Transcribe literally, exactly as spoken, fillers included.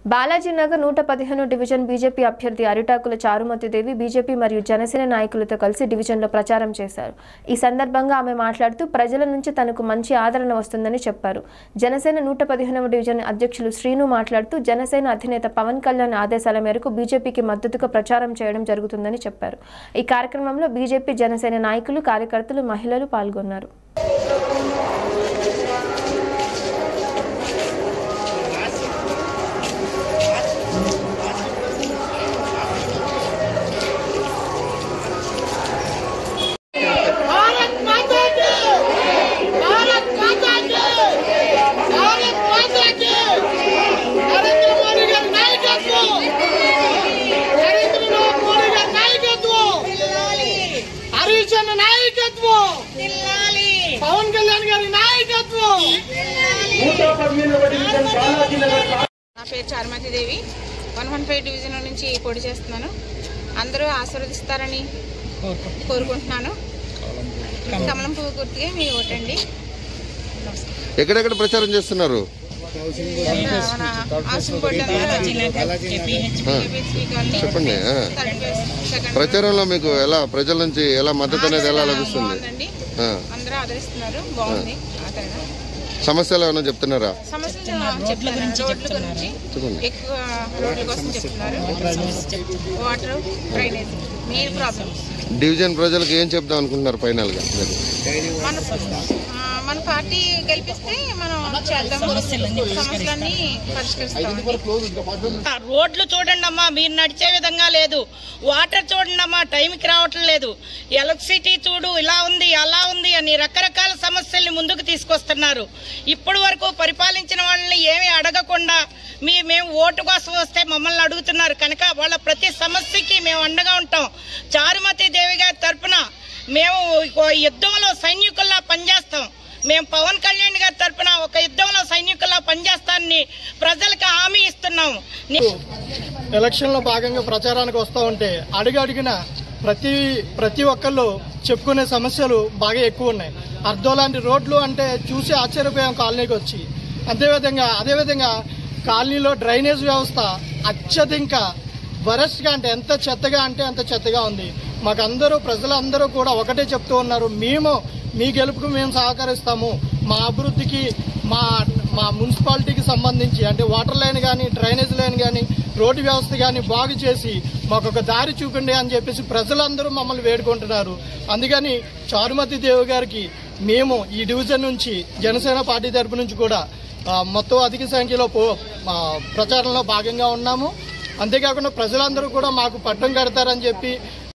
బాలాజీనగర్ నూట పదిహేను division BJP అభ్యర్థి అరిటాకుల చారుమతిదేవి బీజేపీ మరియు జనసేన నాయకులతో కలిసి డివిజన్లో ప్రచారం చేశారు. ఈ సందర్భంగా ఆమె మాట్లాడుతూ ప్రజల నుంచి తనకు మంచి ఆదరణ వస్తుందని చెప్పారు. జనసేన నూట పదిహేనవ డివిజన్ అధ్యక్షులు శ్రీను మాట్లాడుతూ జనసేన అధినేత పవన్ కళ్యాణ్ ఆదేశాల మేరకు బీజేపీకి మద్దతుగా ప్రచారం చేయడం జరుగుతుందని చెప్పారు. ఈ కార్యక్రమంలో బీజేపీ జనసేన నాయకులు, కార్యకర్తలు, మహిళలు పాల్గొన్నారు. పవన్ కళ్యాణ్ గారి నాయకత్వం. నా పేరు Charumathi Devi, one one five division నుంచి పోటీ చేస్తున్నాను. అందరూ ఆశీర్వదిస్తారని కోరుకుంటున్నాను. కమలం పువ్వు గుర్తుగా మీ ఓటండి. ఎక్కడెక్కడ ప్రచారం చేస్తున్నారు? చెప్పండి. ప్రచారంలో మీకు ఎలా ప్రజల నుంచి ఎలా మద్దతు అనేది ఎలా లభిస్తుంది? అందరూ ఆదరిస్తున్నారు, బాగుంది. సమస్యలు ఏమైనా చెప్తున్నారా? సమస్యలు రోడ్ల గురించి, ఎక్కువ రోడ్ల కోసం చెప్తున్నారు. Water, drainage main problems. Division ప్రజలకు ఏం చెప్దాం అనుకుంటున్నారు ఫైనల్ గా? మన మన పార్టీ గెలిపిస్తే మనం సమస్యలన్నీ పరిష్కరిస్తాం. రోడ్లు చూడండి అమ్మా, మీరు నడిచే విధంగా లేదు. వాటర్ చూడండి అమ్మా, టైంకి రావటం లేదు. ఎలక్ట్రిసిటీ చూడు, ఇలా ఉంది అలా ఉంది అని రకరకాల సమస్యల్ని ముందుకు తీసుకొస్తున్నారు. ఇప్పటి వరకు పరిపాలించిన వాళ్ళని ఏమీ అడగకుండా మీ మేము ఓటు కోసం వస్తే మమ్మల్ని అడుగుతున్నారు కనుక వాళ్ళ ప్రతి సమస్యకి మేము అండగా ఉంటాం. చారుమతి దేవి గారి తరఫున మేము యుద్ధంలో సైనికుల్లా పనిచేస్తాం. మేము పవన్ కళ్యాణ్ గారి తరఫున ఒక యుద్ధంలో సైనికుల్లా పనిచేస్తానని ప్రజలకు హామీ ఇస్తున్నాము. ఎలక్షన్ లో భాగంగా ప్రచారానికి వస్తూ ఉంటే అడుగు అడిగిన ప్రతి ప్రతి ఒక్కళ్ళు చెప్పుకునే సమస్యలు బాగా ఎక్కువ ఉన్నాయి. అర్ధోలాంటి రోడ్లు అంటే చూసి ఆశ్చర్యపోయాం కాలనీకి వచ్చి. అదేవిధంగా అదేవిధంగా కాలనీలో డ్రైనేజ్ వ్యవస్థ అత్యధిక వరస్ట్ గా అంటే ఎంత చెత్తగా అంటే అంత చెత్తగా ఉంది. మాకందరూ ప్రజలందరూ కూడా ఒకటే చెప్తూ ఉన్నారు, మేము మీ గెలుపుకు మేము సహకరిస్తాము. మా అభివృద్ధికి మా మా మున్సిపాలిటీకి సంబంధించి అంటే వాటర్ లైన్ కానీ, డ్రైనేజ్ లైన్ కానీ, రోడ్డు వ్యవస్థ కానీ బాగు చేసి మాకు ఒక దారి చూపండి అని చెప్పేసి ప్రజలందరూ మమ్మల్ని వేడుకుంటున్నారు. అందుకని చారుమతి దేవి గారికి మేము ఈ డివిజన్ నుంచి జనసేన పార్టీ తరపు నుంచి కూడా మొత్తం అధిక సంఖ్యలో ప్రచారంలో భాగంగా ఉన్నాము. అంతేకాకుండా ప్రజలందరూ కూడా మాకు పట్టం కడతారని చెప్పి